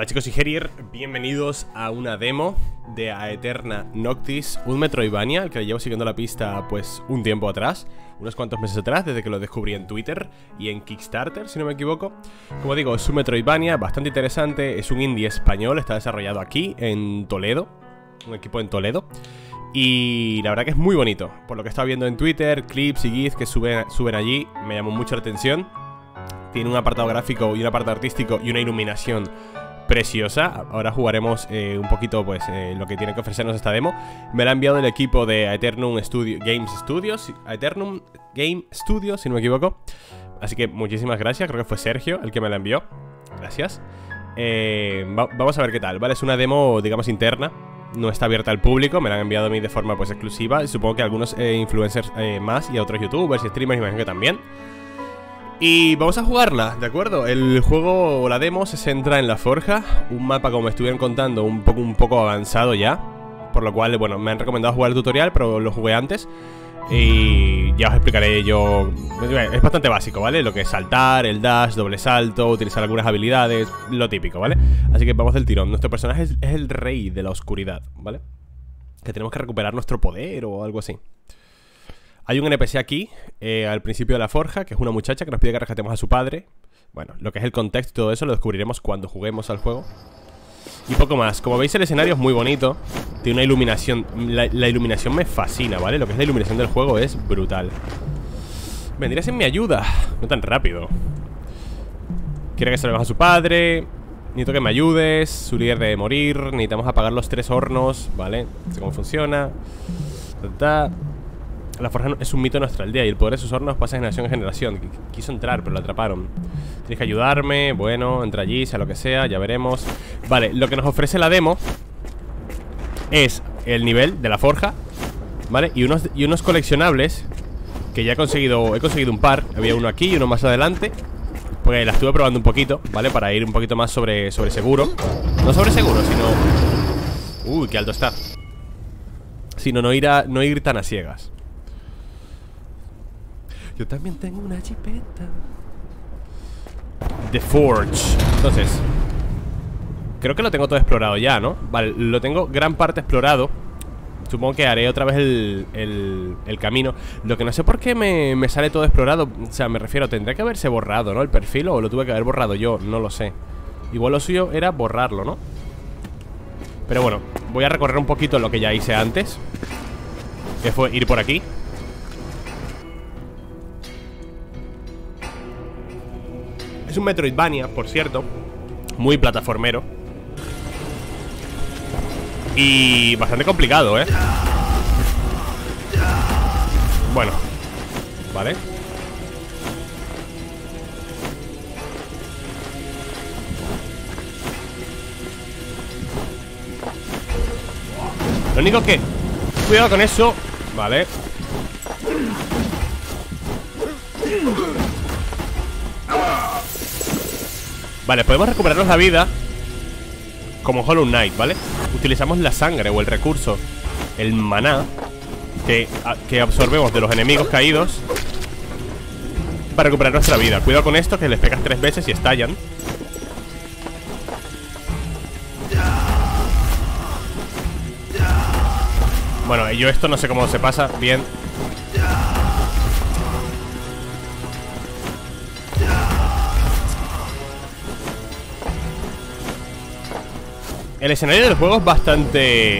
Hola chicos, soy Herier, bienvenidos a una demo de Aeterna Noctis, un Metroidvania al que le llevo siguiendo la pista pues un tiempo atrás, unos cuantos meses atrás, desde que lo descubrí en Twitter y en Kickstarter, si no me equivoco. Como digo, es un Metroidvania bastante interesante, es un indie español, está desarrollado aquí en Toledo, un equipo en Toledo. Y la verdad que es muy bonito, por lo que he estado viendo en Twitter, clips y gifs que suben allí, me llamó mucho la atención. Tiene un apartado gráfico y un apartado artístico y una iluminación preciosa. Ahora jugaremos un poquito pues lo que tiene que ofrecernos esta demo. Me la ha enviado el equipo de Aeternum Games Studios, Aeternum Game Studios, si no me equivoco. Así que muchísimas gracias, creo que fue Sergio el que me la envió. Gracias. Vamos a ver qué tal, ¿vale? Es una demo, digamos, interna. No está abierta al público, me la han enviado a mí de forma pues exclusiva. Y supongo que a algunos influencers más y a otros youtubers y streamers, imagino que también. Y vamos a jugarla, ¿de acuerdo? El juego o la demo se centra en la forja, un mapa, como me estuvieron contando, un poco avanzado ya. Por lo cual, bueno, me han recomendado jugar el tutorial, pero lo jugué antes. Y ya os explicaré yo. Es bastante básico, ¿vale? Lo que es saltar, el dash, doble salto, utilizar algunas habilidades, lo típico, ¿vale? Así que vamos del tirón. Nuestro personaje es el rey de la oscuridad, ¿vale? Que tenemos que recuperar nuestro poder o algo así. Hay un NPC aquí, al principio de la forja, que es una muchacha que nos pide que rescatemos a su padre. Bueno, lo que es el contexto y todo eso lo descubriremos cuando juguemos al juego. Y poco más. Como veis, el escenario es muy bonito. Tiene una iluminación. La iluminación me fascina, ¿vale? Lo que es la iluminación del juego es brutal. Vendrías en mi ayuda. No tan rápido. Quiere que salvemos a su padre. Necesito que me ayudes. Su líder debe morir. Necesitamos apagar los 3 hornos, ¿vale? No sé cómo funciona. La forja es un mito de nuestra aldea y el poder de sus hornos pasa de generación en generación. Quiso entrar, pero lo atraparon. Tienes que ayudarme. Bueno, entra allí, sea lo que sea, ya veremos. Vale, lo que nos ofrece la demo es el nivel de la forja, ¿vale? Y unos coleccionables que ya he conseguido un par. Había uno aquí y uno más adelante, porque la estuve probando un poquito, ¿vale? Para ir un poquito más sobre seguro. No sobre seguro, sino... Uy, qué alto está. Sino no ir tan a ciegas. Yo también tengo una chipeta. The Forge. Entonces, creo que lo tengo todo explorado ya, ¿no? Vale, lo tengo gran parte explorado. Supongo que haré otra vez el camino. Lo que no sé por qué me sale todo explorado. O sea, me refiero, tendría que haberse borrado, ¿no? El perfil, o lo tuve que haber borrado yo, no lo sé. Igual lo suyo era borrarlo, ¿no? Pero bueno, voy a recorrer un poquito lo que ya hice antes, que fue ir por aquí. Es un Metroidvania, por cierto, muy plataformero y bastante complicado, ¿eh? Bueno, vale. Lo único que... Cuidado con eso. Vale. Vale, podemos recuperarnos la vida como Hollow Knight, ¿vale? Utilizamos la sangre o el recurso, el maná, que absorbemos de los enemigos caídos para recuperar nuestra vida. Cuidado con esto, que les pegas 3 veces y estallan. Bueno, yo esto no sé cómo se pasa. Bien. El escenario del juego es bastante...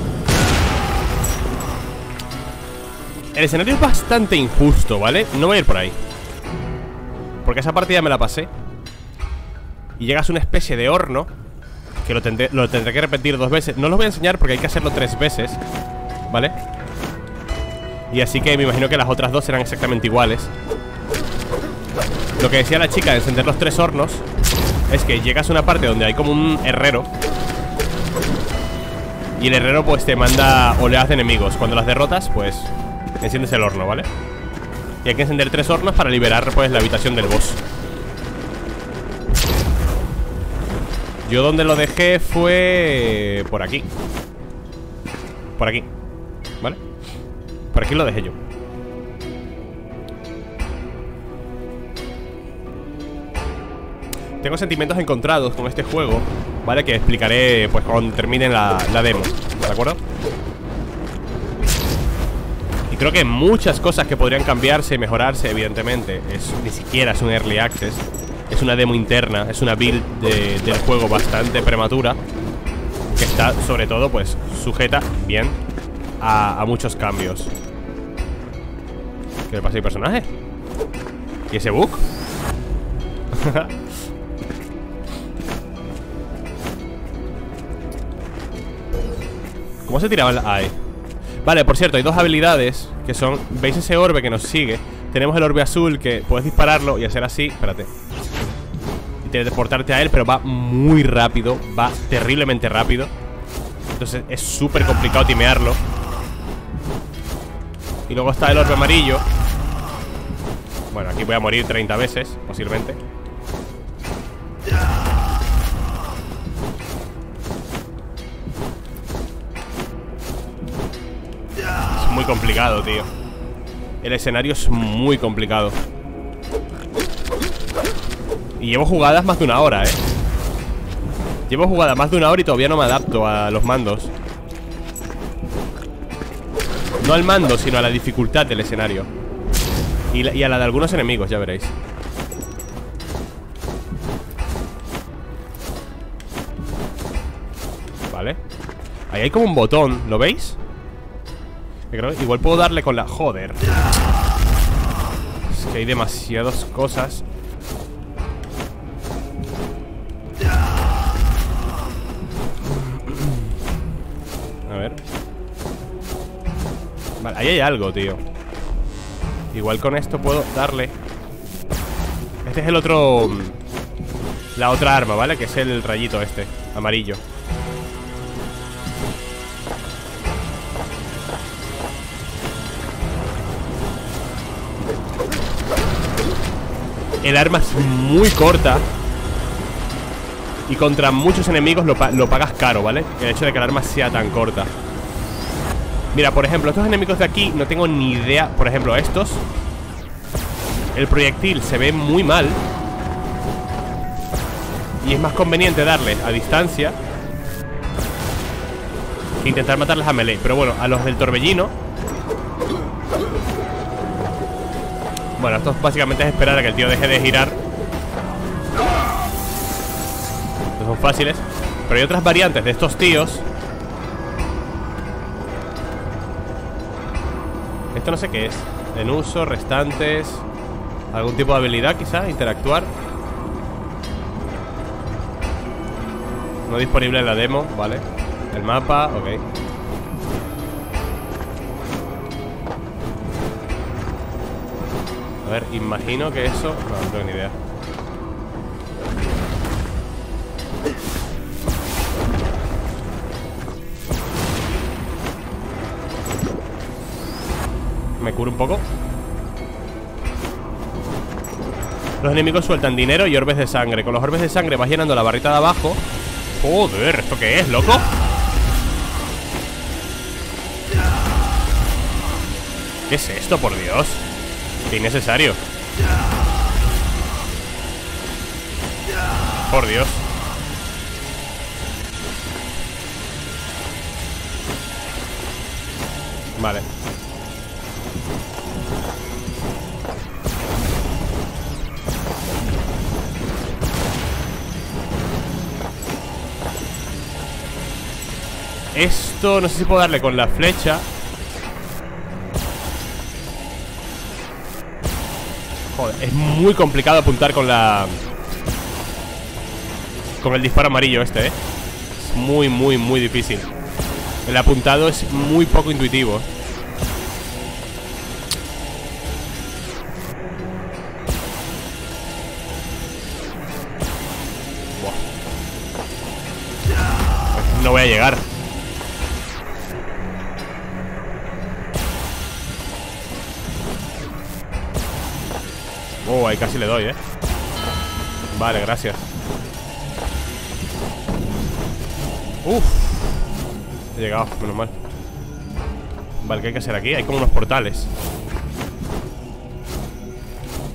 El escenario es bastante injusto, ¿vale? No voy a ir por ahí, porque esa partida me la pasé. Y llegas a una especie de horno que lo tendré que repetir 2 veces. No los voy a enseñar porque hay que hacerlo 3 veces, ¿vale? Y así que me imagino que las otras 2 serán exactamente iguales. Lo que decía la chica de encender los 3 hornos es que llegas a una parte donde hay como un herrero, y el herrero pues te manda oleadas de enemigos. Cuando las derrotas pues enciendes el horno, ¿vale? Y hay que encender 3 hornos para liberar pues la habitación del boss. Yo donde lo dejé fue... por aquí. Por aquí, ¿vale? Por aquí lo dejé yo. Tengo sentimientos encontrados con este juego, ¿vale? Que explicaré pues cuando termine la demo, ¿de acuerdo? Y creo que muchas cosas que podrían cambiarse y mejorarse, evidentemente. Ni siquiera es un early access, es una demo interna, es una build del juego bastante prematura, que está sobre todo pues sujeta bien a muchos cambios. ¿Qué le pasa a mi personaje? ¿Y ese bug? ¿Cómo se tiraba el AI? Vale, por cierto, hay dos habilidades que son... ¿Veis ese orbe que nos sigue? Tenemos el orbe azul que puedes dispararlo y hacer así. Espérate. Y teleportarte a él, pero va muy rápido. Va terriblemente rápido. Entonces es súper complicado timearlo. Y luego está el orbe amarillo. Bueno, aquí voy a morir 30 veces, posiblemente. Es muy complicado, tío. El escenario es muy complicado. Y llevo jugadas más de una hora, Llevo jugadas más de una hora y todavía no me adapto a los mandos. No al mando, sino a la dificultad del escenario. Y a la de algunos enemigos, ya veréis. Vale. Ahí hay como un botón, ¿lo veis? Igual puedo darle con la... Joder. Es que hay demasiadas cosas. A ver. Vale, ahí hay algo, tío. Igual con esto puedo darle. Este es el otro... La otra arma, ¿vale? Que es el rayito este, amarillo. El arma es muy corta y contra muchos enemigos lo pagas caro, ¿vale? El hecho de que el arma sea tan corta. Mira, por ejemplo, estos enemigos de aquí no tengo ni idea. Por ejemplo, estos, el proyectil se ve muy mal y es más conveniente darle a distancia que intentar matarles a melee. Pero bueno, a los del torbellino, bueno, esto básicamente es esperar a que el tío deje de girar. Estos son fáciles. Pero hay otras variantes de estos tíos. Esto no sé qué es. En uso, restantes. Algún tipo de habilidad quizá, interactuar. No disponible en la demo, vale. El mapa, ok. A ver, imagino que eso... No tengo ni idea. Me curo un poco. Los enemigos sueltan dinero y orbes de sangre. Con los orbes de sangre vas llenando la barrita de abajo. Joder, ¿esto qué es, loco? ¿Qué es esto, por Dios? Qué innecesario. Por Dios. Vale. Esto no sé si puedo darle con la flecha. Joder, es muy complicado apuntar con la... Con el disparo amarillo este, Es muy, muy, muy difícil. El apuntado es muy poco intuitivo. Buah. No voy a llegar. Oh, ahí casi le doy, Vale, gracias. Uf. He llegado, menos mal. Vale, ¿qué hay que hacer aquí? Hay como unos portales.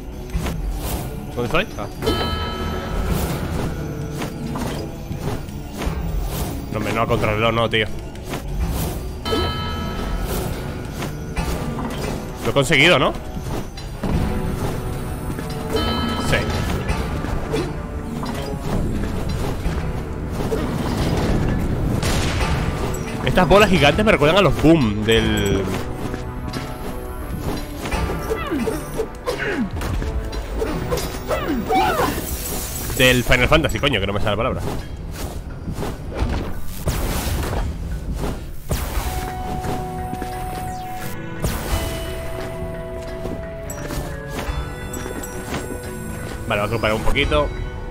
¿Dónde estoy? Ah. No, hombre, no a contrarreloj, no, tío. Lo he conseguido, ¿no? Sí. Estas bolas gigantes me recuerdan a los boom del Final Fantasy, coño, que no me sale la palabra. Vale, vamos a recuperar un poquito.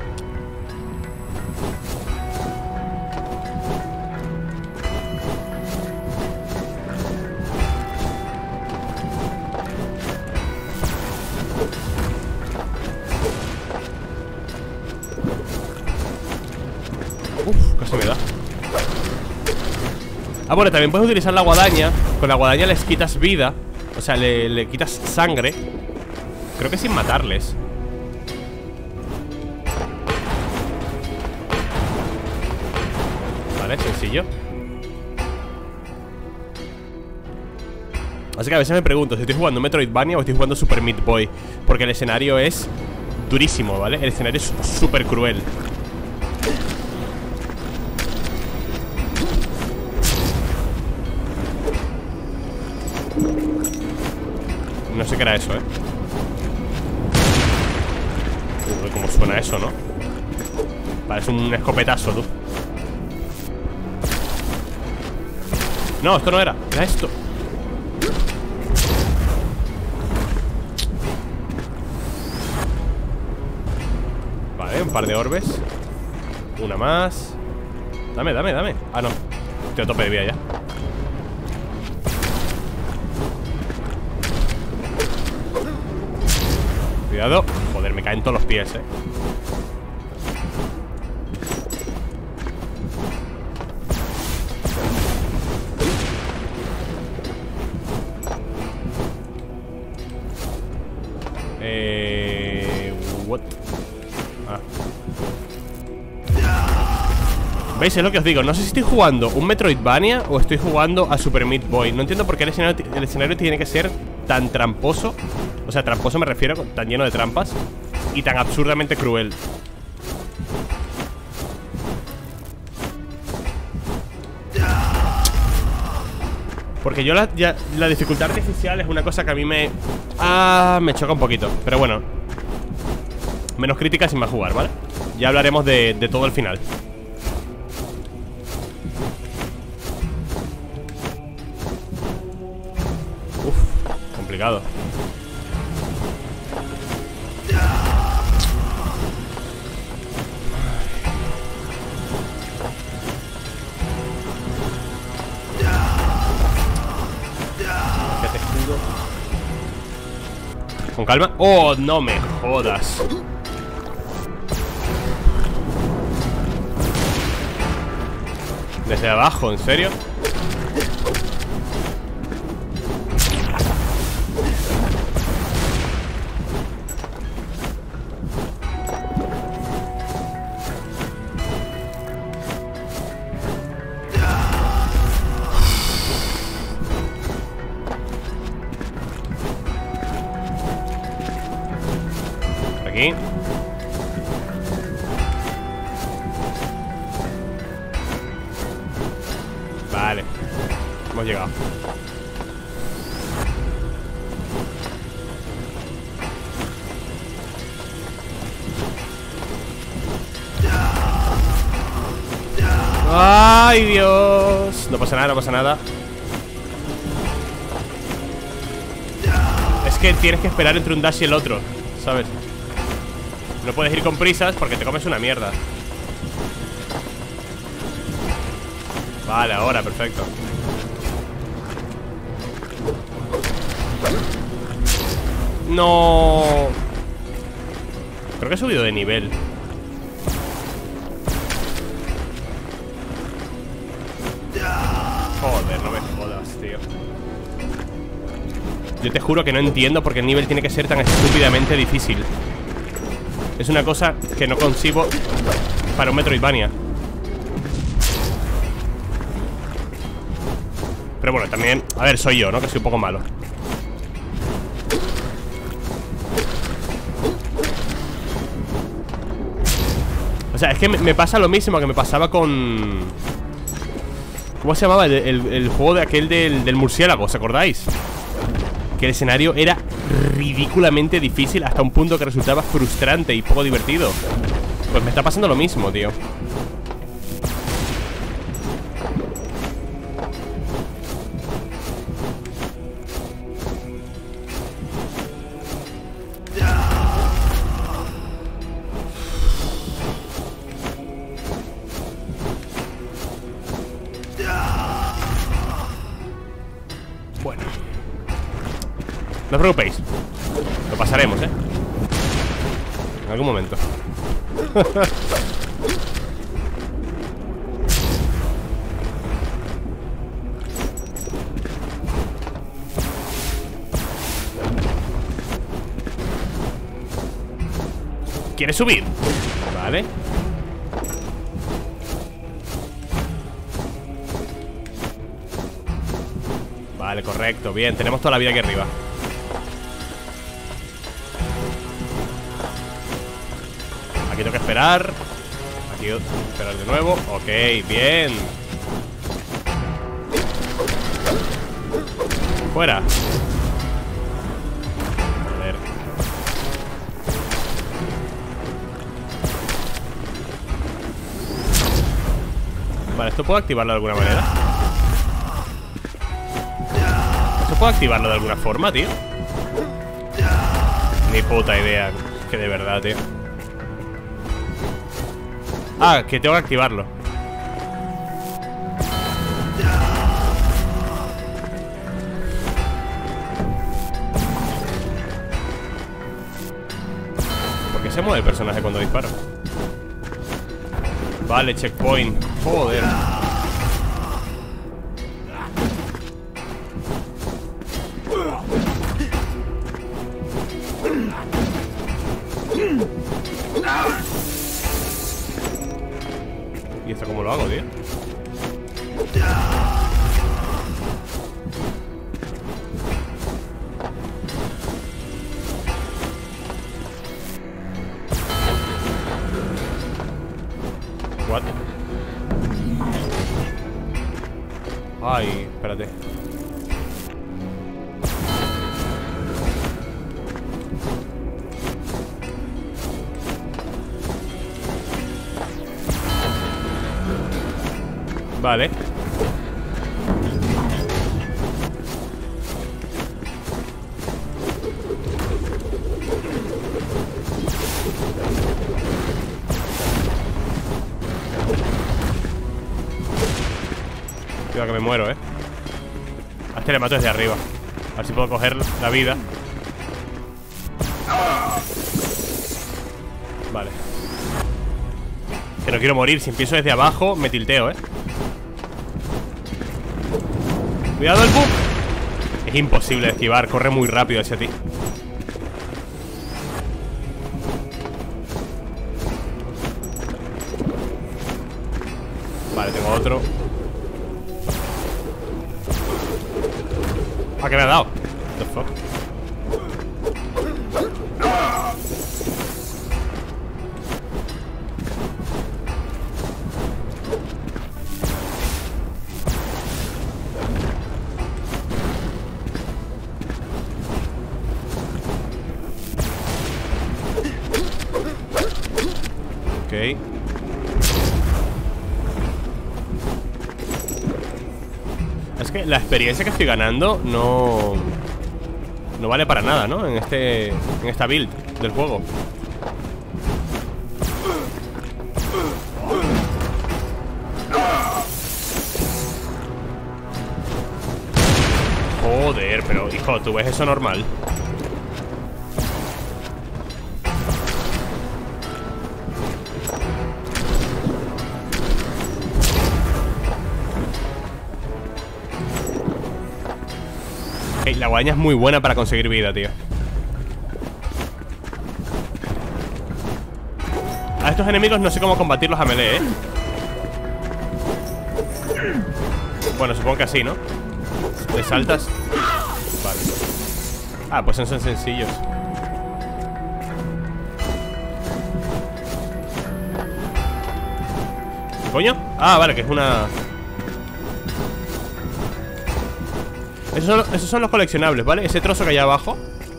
Casi me da. Ah, bueno, también puedes utilizar la guadaña. Con la guadaña les quitas vida. O sea, le quitas sangre. Creo que sin matarles. Vale, sencillo. Así que a veces me pregunto si estoy jugando Metroidvania o estoy jugando Super Meat Boy, porque el escenario es durísimo, ¿vale? El escenario es súper cruel. No sé qué era eso, Uy, cómo suena eso, ¿no? Parece un escopetazo, tú. No, esto no era. Era esto. Vale, un par de orbes. Una más. Dame, dame, dame. Ah, no. Estoy a tope de vida ya. Cuidado. Joder, me caen todos los pies, What? Ah. ¿Veis? Es lo que os digo. No sé si estoy jugando un Metroidvania o estoy jugando a Super Meat Boy. No entiendo por qué el escenario tiene que ser tan tramposo. O sea, tramposo me refiero, tan lleno de trampas y tan absurdamente cruel. Porque yo la dificultad artificial es una cosa que a mí me choca un poquito. Pero bueno, menos críticas sin más jugar, ¿vale? Ya hablaremos de todo el final. Uf, complicado. Con calma. Oh, no me jodas. Desde abajo, ¿en serio? Aquí. Vale. Hemos llegado. ¡Ay, Dios! No pasa nada, no pasa nada. Es que tienes que esperar entre un dash y el otro, ¿sabes? No puedes ir con prisas porque te comes una mierda. Vale, ahora, perfecto. No. Creo que he subido de nivel. Joder, no me jodas, tío. Yo te juro que no entiendo por qué el nivel tiene que ser tan estúpidamente difícil. Es una cosa que no concibo para un Metroidvania. Pero bueno, también, a ver, soy yo, ¿no? Que soy un poco malo. O sea, es que me pasa lo mismo que me pasaba con... ¿Cómo se llamaba? El juego de aquel del murciélago, ¿os acordáis? Que el escenario era ridículamente difícil hasta un punto que resultaba frustrante y poco divertido. Pues me está pasando lo mismo, tío. Bueno, no os preocupéis, lo pasaremos, ¿eh? En algún momento. ¿Quieres subir? Vale. Vale, correcto, bien, tenemos toda la vida aquí arriba. Aquí tengo que esperar. Aquí esperar de nuevo. Ok, bien. Fuera. A ver. Vale, ¿esto puedo activarlo de alguna manera? ¿Esto puedo activarlo de alguna forma, tío? Ni puta idea. Que de verdad, tío. Ah, que tengo que activarlo. ¿Por qué se mueve el personaje cuando disparo? Vale, checkpoint. Joder. ¿Y esto cómo lo hago, tío? What? Ay, espérate. Vale. Cuidado que me muero, A este le mato desde arriba. A ver si puedo coger la vida. Vale. Que no quiero morir. Si empiezo desde abajo, me tilteo, Cuidado el bug. Es imposible de esquivar, corre muy rápido hacia ti. Vale, tengo otro. Ah, que me ha dado. What the fuck. Ok. Es que la experiencia que estoy ganando no vale para nada, ¿no? En esta build del juego. Joder, pero hijo, ¿tú ves eso normal? La guadaña es muy buena para conseguir vida, tío. A estos enemigos no sé cómo combatirlos a melee, Bueno, supongo que así, ¿no? ¿Te saltas? Vale. Ah, pues son sencillos. ¿Coño? Ah, vale, que es una... Esos son los coleccionables, ¿vale? Ese trozo que hay abajo.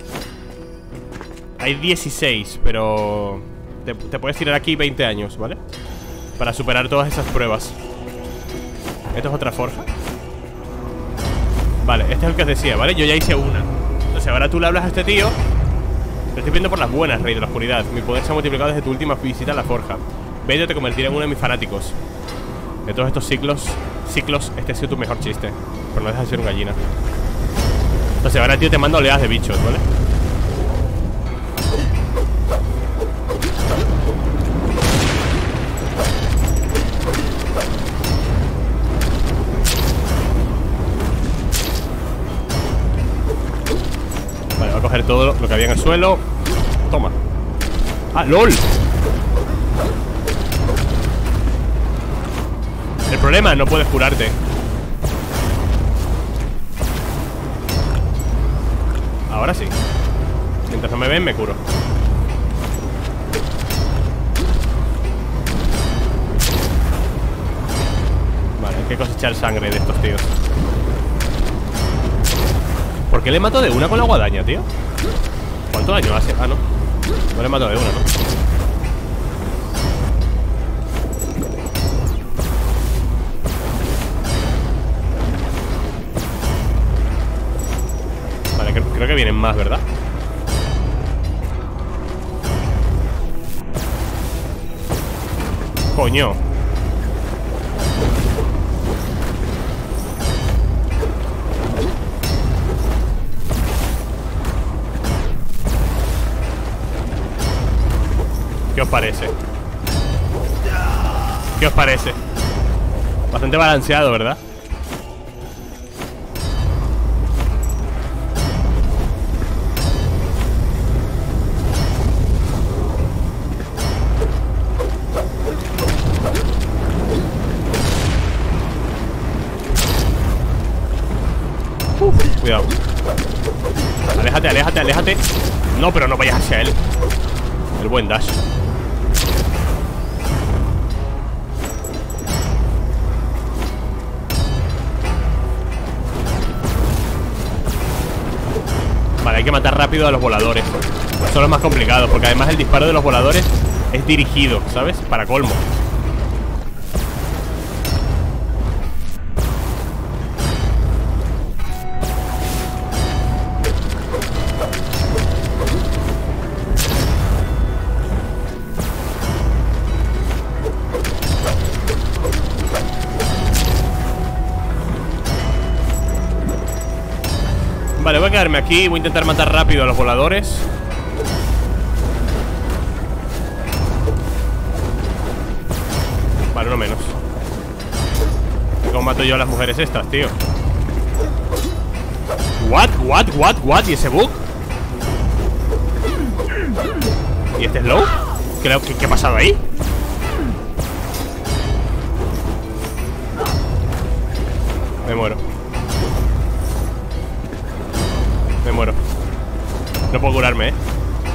Hay 16, pero... Te puedes tirar aquí 20 años, ¿vale? Para superar todas esas pruebas. Esto es otra forja. Vale, este es el que os decía, ¿vale? Yo ya hice una. Entonces ahora tú le hablas a este tío. Te estoy pidiendo por las buenas, Rey de la Oscuridad. Mi poder se ha multiplicado desde tu última visita a la forja. Ve, te convertiré en uno de mis fanáticos. De todos estos ciclos, este ha sido tu mejor chiste. Pero no dejas de ser un gallina. Entonces ahora, tío, te mando oleadas de bichos, ¿vale? Vale, voy a coger todo lo que había en el suelo. Toma. ¡Ah, LOL! El problema, no puedes curarte. Ahora sí. Mientras no me ven, me curo. Vale, hay que cosechar sangre de estos tíos. ¿Por qué le mato de una con la guadaña, tío? ¿Cuánto daño hace? Ah, no. No le mato de una, ¿no? Creo que vienen más, ¿verdad? Coño. ¿Qué os parece? ¿Qué os parece? Bastante balanceado, ¿verdad? Cuidado. Aléjate, aléjate, aléjate. No, pero no vayas hacia él. El buen dash. Vale, hay que matar rápido a los voladores. Son los más complicados, porque además el disparo de los voladores es dirigido, ¿sabes? Para colmo. Vale, voy a quedarme aquí. Voy a intentar matar rápido a los voladores. Vale, uno menos. ¿Cómo mato yo a las mujeres estas, tío? What? ¿Y ese bug? ¿Y este slow? ¿Qué ha pasado ahí? Me muero. Me muero. No puedo curarme, ¿eh?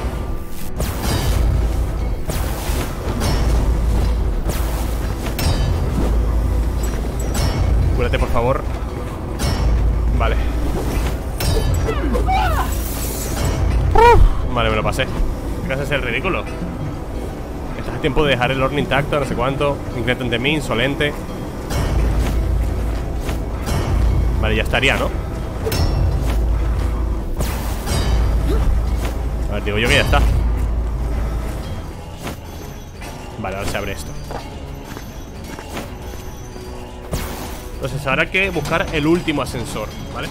Cúrate, por favor. Vale. Vale, me lo pasé. ¿Qué haces el ridículo? Estás a tiempo de dejar el horno intacto, no sé cuánto. Increíble ante mí, insolente. Vale, ya estaría, ¿no? A ver, digo yo que ya está. Vale, ahora se abre esto. Entonces ahora hay que buscar el último ascensor, ¿vale?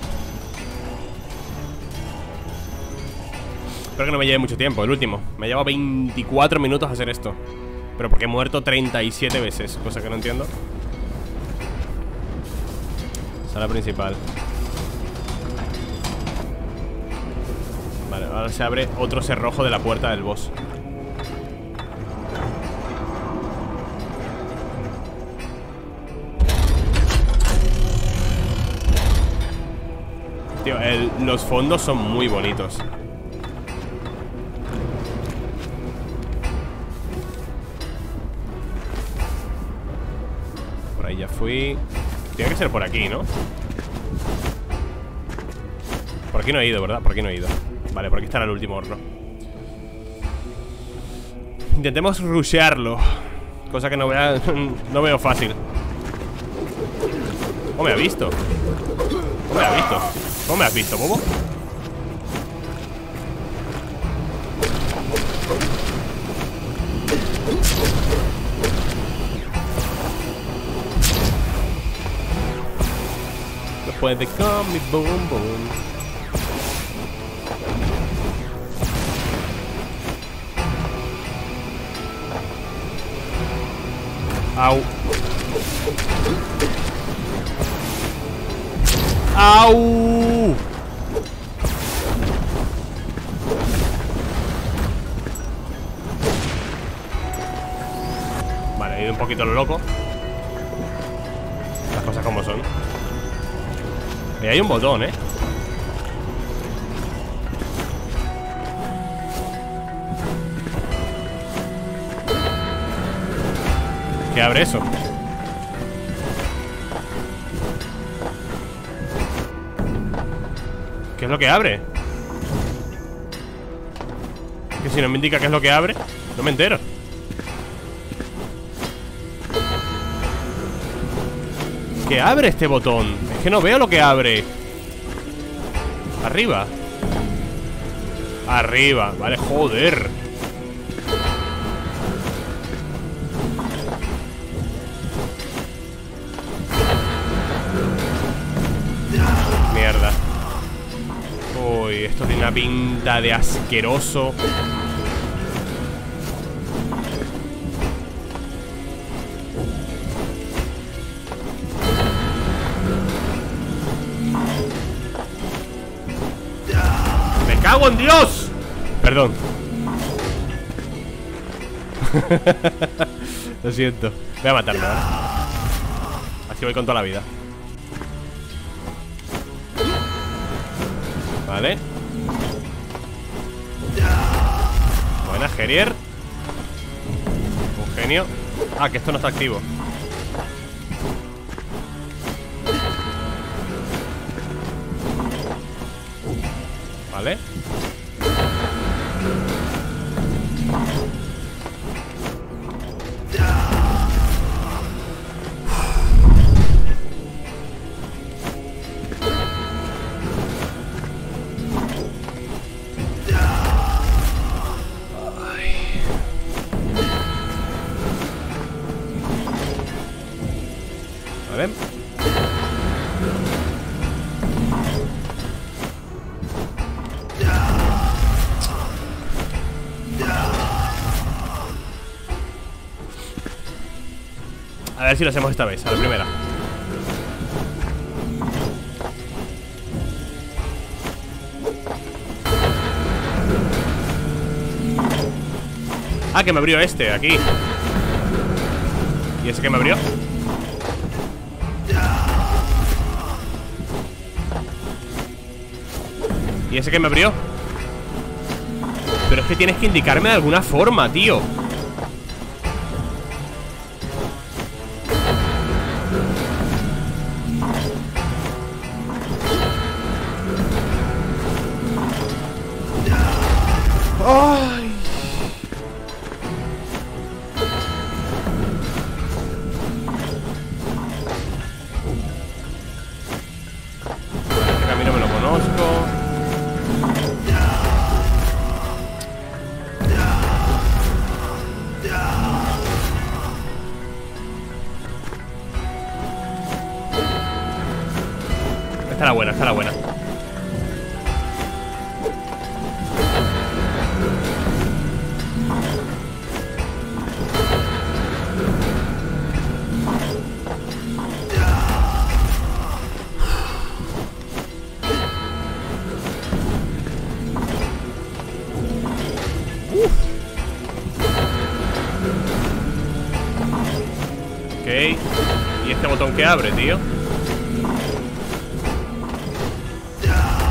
Espero que no me lleve mucho tiempo, el último. Me ha llevado 24 minutos hacer esto. Pero porque he muerto 37 veces, cosa que no entiendo. Sala principal. Vale, ahora se abre otro cerrojo de la puerta del boss. Tío, los fondos son muy bonitos. Por ahí ya fui. Tiene que ser por aquí, ¿no? Por aquí no he ido, ¿verdad? Por aquí no he ido. Vale, por aquí estará el último horno. Intentemos rushearlo. Cosa que no veo fácil. ¿Cómo me ha visto? ¿Cómo me ha visto? ¿Cómo me has visto, bobo? No puede con mi boom boom. Au. ¡Au! Vale, he ido un poquito a lo loco. Las cosas como son. Y hay un botón, ¿eh? ¿Qué abre eso? ¿Qué es lo que abre? Que si no me indica qué es lo que abre, no me entero. ¿Qué abre este botón? Es que no veo lo que abre. Arriba. Arriba, vale, joder. Mierda. Uy, esto tiene una pinta de asqueroso. ¡Me cago en Dios! Perdón. Lo siento. Voy a matarme, ¿vale? Así voy con toda la vida. Vale. Buena, Gerier. Un genio. Ah, que esto no está activo. Vale. Vale. A ver si lo hacemos esta vez, a la primera. Ah, que me abrió este, aquí. ¿Y ese que me abrió? ¿Y ese que me abrió? Pero es que tienes que indicarme de alguna forma, tío. ¡Ay! Este camino me lo conozco. Esta era buena, esta era buena. Ok. ¿Y este botón que abre, tío?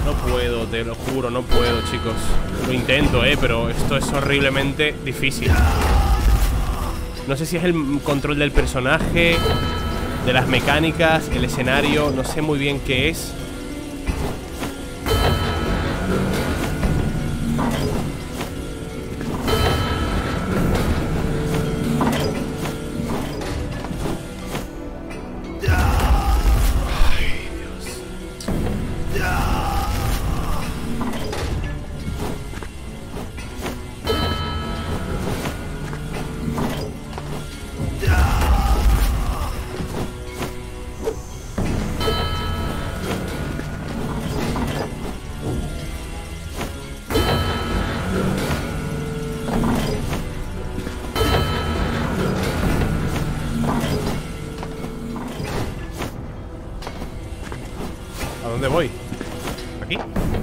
No puedo, te lo juro, no puedo, chicos. Lo intento, pero esto es horriblemente difícil. No sé si es el control del personaje, de las mecánicas, el escenario. No sé muy bien qué es. ¿A dónde voy? ¿Aquí?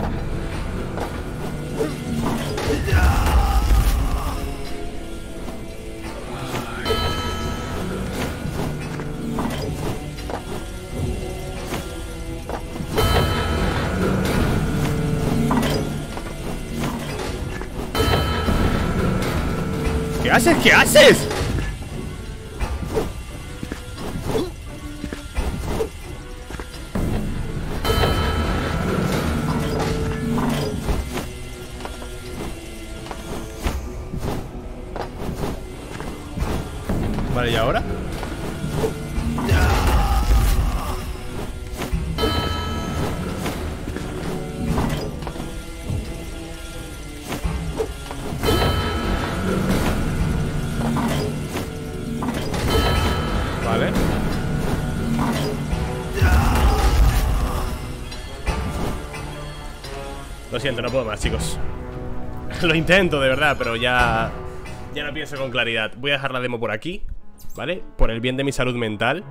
¿Qué haces? ¿Qué haces? Vale, ¿y ahora? Vale. Lo siento, no puedo más, chicos. Lo intento, de verdad, pero ya no pienso con claridad. Voy a dejar la demo por aquí, ¿vale? Por el bien de mi salud mental.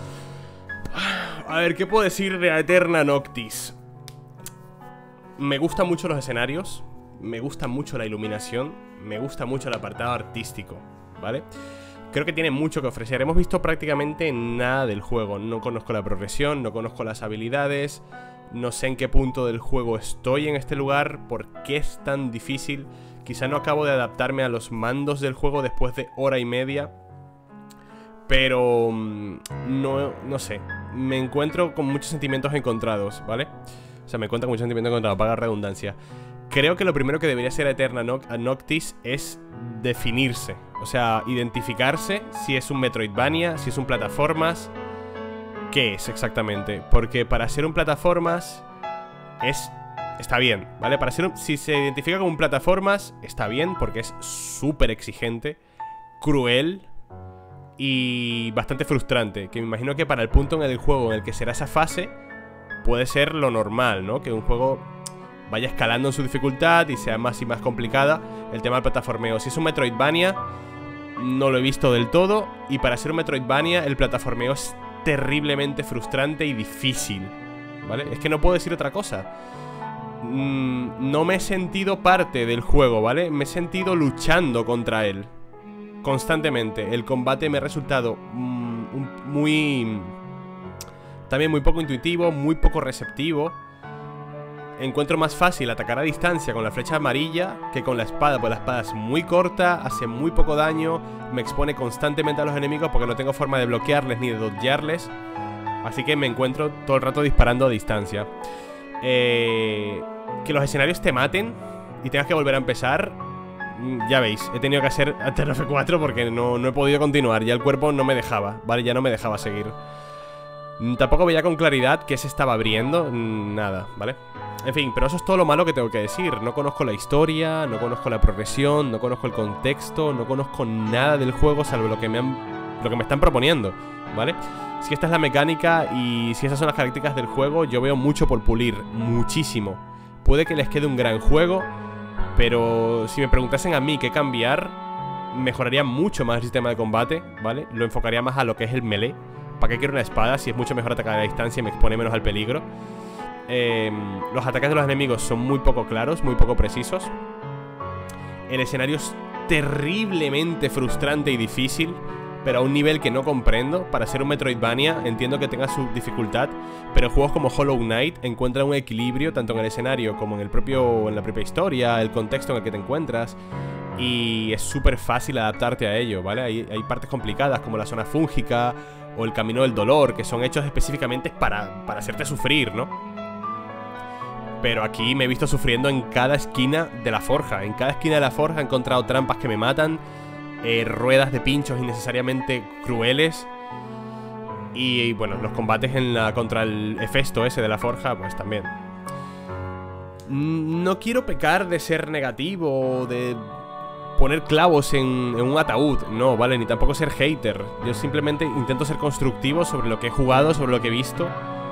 A ver, ¿qué puedo decir de Aeterna Noctis? Me gustan mucho los escenarios, me gusta mucho la iluminación, me gusta mucho el apartado artístico, ¿vale? Creo que tiene mucho que ofrecer. Hemos visto prácticamente nada del juego. No conozco la progresión, no conozco las habilidades, no sé en qué punto del juego estoy en este lugar, por qué es tan difícil. Quizá no acabo de adaptarme a los mandos del juego después de hora y media. Pero no sé. Me encuentro con muchos sentimientos encontrados, ¿vale? O sea, me encuentro con muchos sentimientos encontrados, para la redundancia. Creo que lo primero que debería hacer Aeterna Noctis es definirse. O sea, identificarse si es un Metroidvania, si es un plataformas. ¿Qué es exactamente? Porque para ser un plataformas está bien, ¿vale? Si se identifica como un plataformas, está bien, porque es súper exigente, cruel y bastante frustrante. Que me imagino que para el punto en el juego en el que será esa fase, puede ser lo normal, ¿no? Que un juego vaya escalando en su dificultad y sea más y más complicada el tema del plataformeo. Si es un Metroidvania, no lo he visto del todo. Y para ser un Metroidvania, el plataformeo es terriblemente frustrante y difícil, ¿vale? Es que no puedo decir otra cosa. No me he sentido parte del juego, ¿vale? Me he sentido luchando contra él constantemente. El combate me ha resultado también muy poco intuitivo, muy poco receptivo. Encuentro más fácil atacar a distancia con la flecha amarilla que con la espada, porque la espada es muy corta, hace muy poco daño, me expone constantemente a los enemigos porque no tengo forma de bloquearles ni de dodgearles. Así que me encuentro todo el rato disparando a distancia. Que los escenarios te maten y tengas que volver a empezar, ya veis, he tenido que hacer Aeterna F4 porque no he podido continuar. Ya el cuerpo no me dejaba, ¿vale? Ya no me dejaba seguir. Tampoco veía con claridad qué se estaba abriendo, nada, ¿vale? En fin, pero eso es todo lo malo que tengo que decir. No conozco la historia, no conozco la progresión, no conozco el contexto, no conozco nada del juego salvo lo que me están proponiendo, ¿vale? Si esta es la mecánica y si esas son las características del juego, yo veo mucho por pulir, muchísimo. Puede que les quede un gran juego, pero si me preguntasen a mí qué cambiar, mejoraría mucho más el sistema de combate, ¿vale? Lo enfocaría más a lo que es el melee. ¿Para qué quiero una espada si es mucho mejor atacar a distancia y me expone menos al peligro? Los ataques de los enemigos son muy poco claros, muy poco precisos. El escenario es terriblemente frustrante y difícil. pero a un nivel que no comprendo. Para ser un Metroidvania entiendo que tenga su dificultad, pero juegos como Hollow Knight encuentran un equilibrio tanto en el escenario como en la propia historia, el contexto en el que te encuentras, y es súper fácil adaptarte a ello, ¿vale? Hay partes complicadas como la zona fúngica o el camino del dolor, que son hechos específicamente para hacerte sufrir, ¿no? Pero aquí me he visto sufriendo en cada esquina de la forja. En cada esquina de la forja he encontrado trampas que me matan, ruedas de pinchos innecesariamente crueles. Y bueno, los combates contra el Hefesto ese de la forja, pues también. No quiero pecar de ser negativo o de poner clavos en un ataúd, no, ¿vale? Ni tampoco ser hater. Yo simplemente intento ser constructivo sobre lo que he jugado, sobre lo que he visto.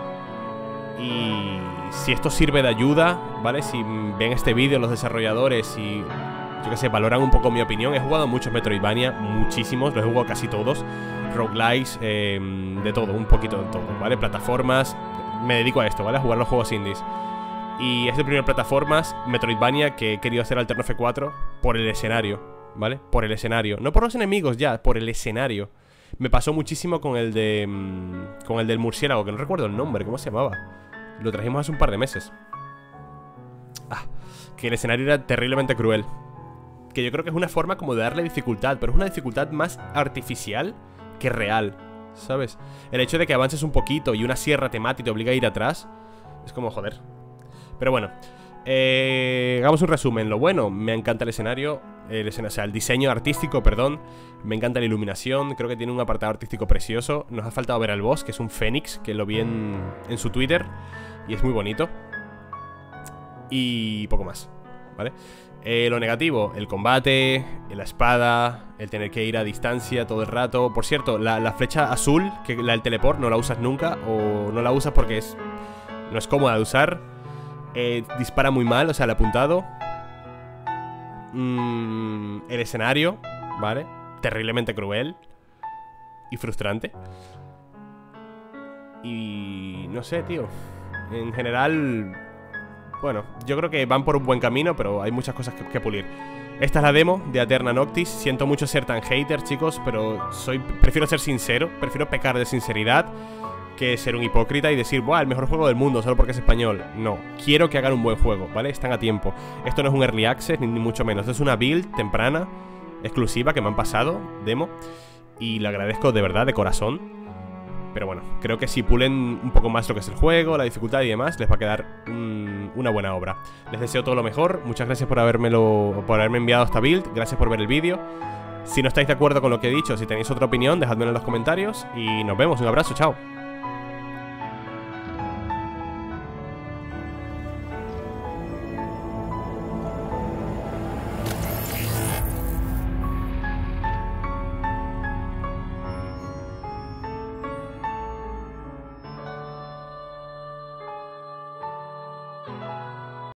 Y si esto sirve de ayuda, ¿vale? Si ven este vídeo los desarrolladores y, yo qué sé, valoran un poco mi opinión. He jugado muchos Metroidvania, muchísimos, los he jugado casi todos. Roguelikes, de todo, un poquito de todo, ¿vale? Plataformas, me dedico a esto, ¿vale? A jugar los juegos indies. Y es el primer plataformas Metroidvania que he querido hacer Alterno F4 por el escenario, ¿vale? Por el escenario, no por los enemigos ya, por el escenario. Me pasó muchísimo con el del murciélago, que no recuerdo el nombre, ¿cómo se llamaba? Lo trajimos hace un par de meses. Que el escenario era terriblemente cruel. Que yo creo que es una forma como de darle dificultad, pero es una dificultad más artificial que real, ¿sabes? El hecho de que avances un poquito y una sierra te mate y te obliga a ir atrás, es como joder. Pero bueno, hagamos un resumen. Lo bueno, me encanta el escenario, o sea, el diseño artístico, perdón. Me encanta la iluminación, creo que tiene un apartado artístico precioso. Nos ha faltado ver al boss, que es un fénix, que lo vi en su Twitter, y es muy bonito. Y poco más, ¿vale? Lo negativo, el combate, la espada, el tener que ir a distancia todo el rato. Por cierto, la flecha azul, que el teleport, no la usas nunca, o no la usas porque no es cómoda de usar. Dispara muy mal, o sea, el apuntado. El escenario, ¿vale? Terriblemente cruel y frustrante. Y no sé, tío. En general, bueno, yo creo que van por un buen camino, pero hay muchas cosas que pulir. Esta es la demo de Aeterna Noctis. Siento mucho ser tan hater, chicos, pero prefiero ser sincero. Prefiero pecar de sinceridad que ser un hipócrita y decir, ¡buah, el mejor juego del mundo solo porque es español! No, quiero que hagan un buen juego, ¿vale? Están a tiempo. Esto no es un early access, ni mucho menos. Esto es una build temprana, exclusiva, que me han pasado, demo, y le agradezco de verdad, de corazón. Pero bueno, creo que si pulen un poco más lo que es el juego, la dificultad y demás, les va a quedar una buena obra. Les deseo todo lo mejor. Muchas gracias por haberme enviado esta build. Gracias por ver el vídeo. Si no estáis de acuerdo con lo que he dicho, si tenéis otra opinión, dejadmelo en los comentarios. Y nos vemos, un abrazo, chao.